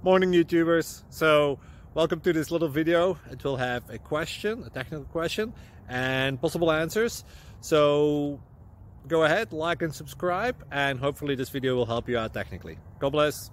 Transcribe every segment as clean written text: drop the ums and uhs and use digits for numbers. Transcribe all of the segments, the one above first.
Morning YouTubers. So welcome to this little video. It will have a question, a technical question, and possible answers. So go ahead, like and subscribe, and hopefully this video will help you out technically. God bless.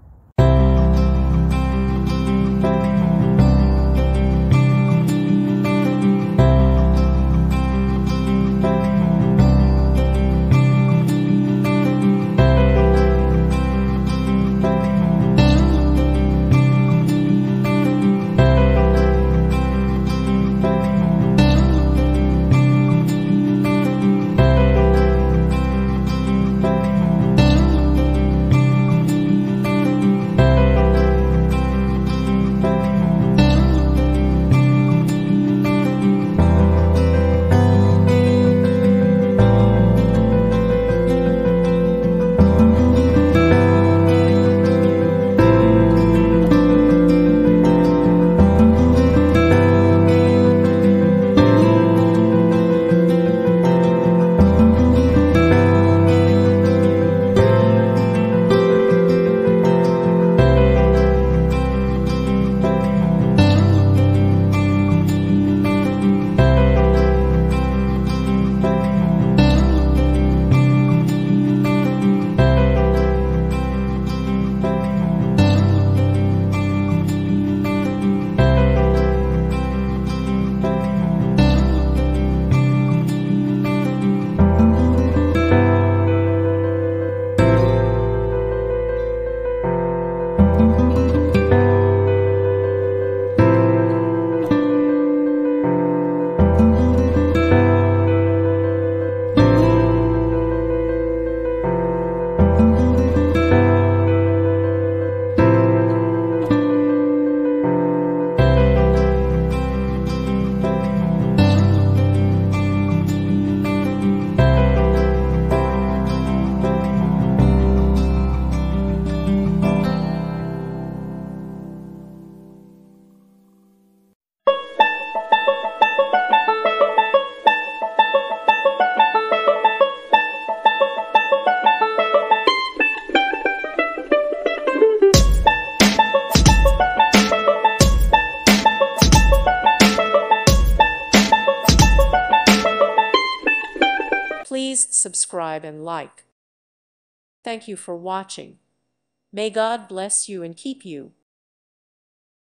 Please subscribe and like. Thank you for watching. May God bless you and keep you.